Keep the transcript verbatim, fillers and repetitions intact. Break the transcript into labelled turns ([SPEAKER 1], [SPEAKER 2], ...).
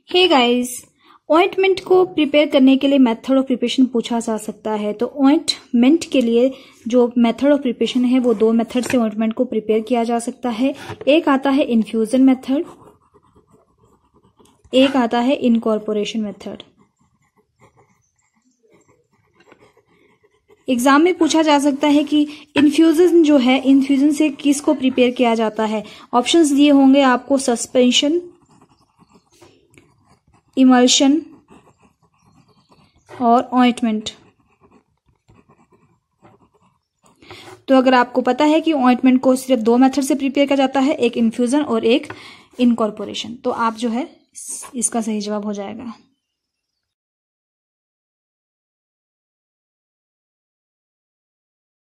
[SPEAKER 1] हे guys, ointment को prepare करने के लिए मेथड ऑफ प्रिपरेशन पूछा जा सकता है। तो ऑइंटमेंट के लिए जो मेथड ऑफ प्रिपरेशन है वो दो मेथड से ऑइंटमेंट को प्रिपेयर किया जा सकता है। एक आता है इन्फ्यूजन मेथड, एक आता है इनकॉर्पोरेशन मेथड। एग्जाम में पूछा जा सकता है कि इन्फ्यूजन जो है, इन्फ्यूजन से किसको प्रिपेयर किया जाता है। ऑप्शंस दिए होंगे आपको, सस्पेंशन, इमल्शन और ऑइंटमेंट। तो अगर आपको पता है कि ऑइंटमेंट को सिर्फ दो मेथड से प्रिपेयर किया जाता है, एक इन्फ्यूजन और एक इनकॉर्पोरेशन, तो आप जो है इसका सही जवाब हो जाएगा।